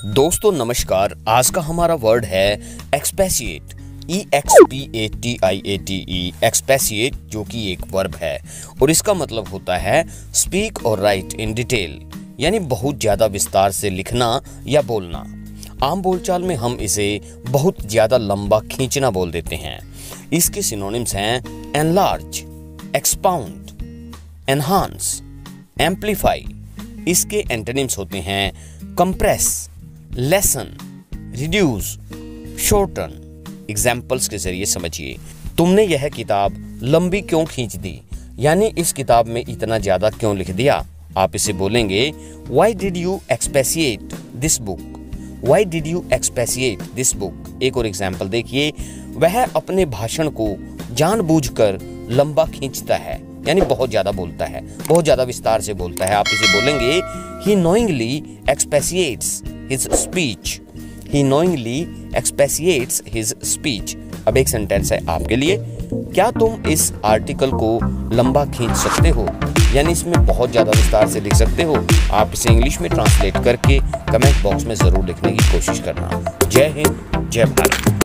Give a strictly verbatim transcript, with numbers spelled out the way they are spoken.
दोस्तों नमस्कार। आज का हमारा वर्ड है expatiate. E X P A T I A T E expatiate, जो कि एक वर्ब है और इसका मतलब होता है स्पीक और राइट इन डिटेल, यानी बहुत ज़्यादा विस्तार से लिखना या बोलना। आम बोलचाल में हम इसे बहुत ज़्यादा लंबा खींचना बोल देते हैं। इसके सिनोनिम्स हैं एनलार्ज, एक्सपाउंड, एनहांस, एम्पलीफाई। इसके एंटोनिम्स होते हैं compress, lessen, reduce, shorten. Examples के जरिए समझिए। तुमने यह किताब लंबी क्यों खींच दी, यानी इस किताब में इतना ज्यादा क्यों लिख दिया। आप इसे बोलेंगे Why did you expatiate this book? Why did you expatiate this book? एक और एग्जाम्पल देखिए। वह अपने भाषण को जानबूझकर लंबा खींचता है, यानी बहुत ज्यादा बोलता है, बहुत ज्यादा विस्तार से बोलता है। आप इसे बोलेंगे He knowingly expatiates his speech. He knowingly expatiates his speech. अब एक सेंटेंस है आपके लिए। क्या तुम इस आर्टिकल को लंबा खींच सकते हो, यानी इसमें बहुत ज्यादा विस्तार से लिख सकते हो। आप इसे इंग्लिश में ट्रांसलेट करके कमेंट बॉक्स में जरूर लिखने की कोशिश करना। जय हिंद, जय भारत।